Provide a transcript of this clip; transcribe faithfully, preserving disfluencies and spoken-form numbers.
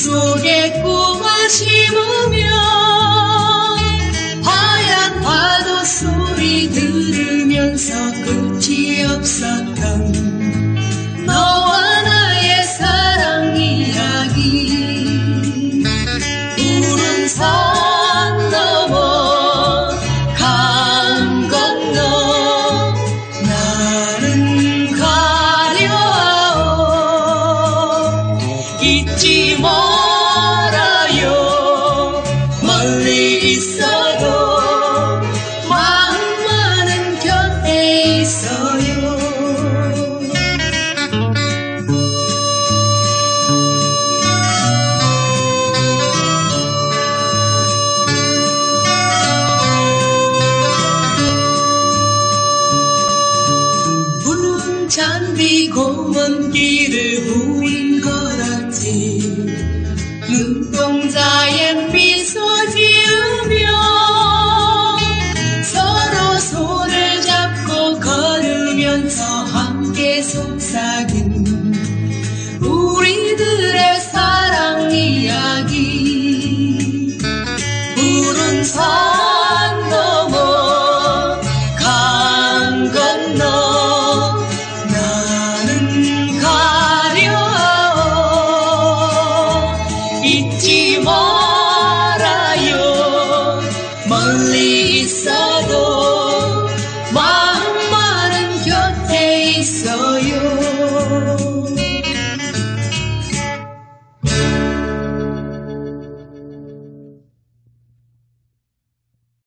속에 꿈을 심으며 하얀 파도 소리 들으면서 끝이 없었던 너와 나의 사랑 이야기. 푸른 산 넘어 강 건너 나는 가려하오. 잊지 말아요. 멀리 있어도 마음만은 곁에 있어요. 푸른 잔디 고먼 길을 우린 걸었지. 눈동자에 미소 지으며 서로 손을 잡고 걸으면서 함께 속삭인 우리들의 사랑 이야기. 푸른 산 넘어 강 건너 나는 가려하오. 잊지 말아요. 멀리 있어도